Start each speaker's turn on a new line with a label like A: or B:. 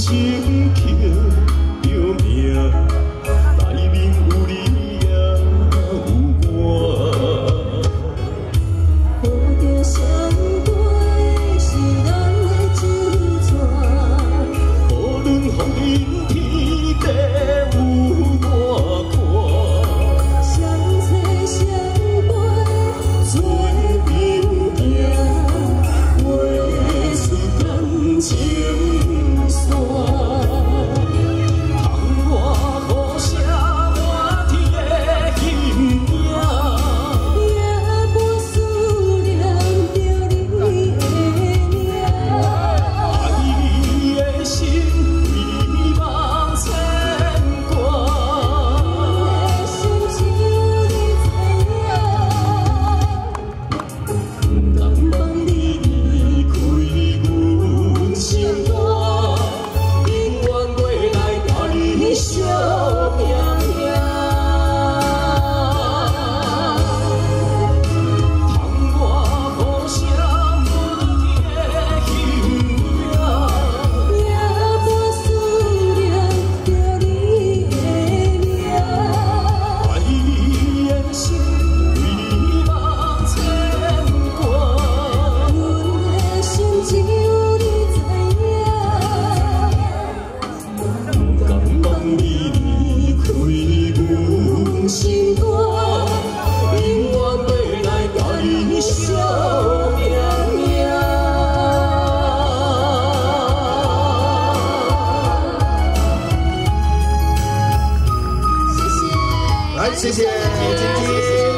A: 情刻着名，内面有你也有我。
B: 抱着双杯是咱的酒泉，
A: 无论风雨天地有多宽，
B: 相随相陪做朋友，画出感情线。
A: 窗外雨声满天的形影，
B: 也无思念着你的名。
A: 爱你的心为你望牵挂。
B: 的心只有你知影，不甘望你离开阮心肝，永远袂来甲你相拼拼。
A: 窗外雨声满天的形影，
B: 也无思念着你的名。
A: 爱你的心为你望牵挂。
B: 阮的心只有你知影，
A: 不甘望你离开阮心肝，永远袂来甲你相拼拼。
B: 谢谢，
C: 来，谢谢晶晶。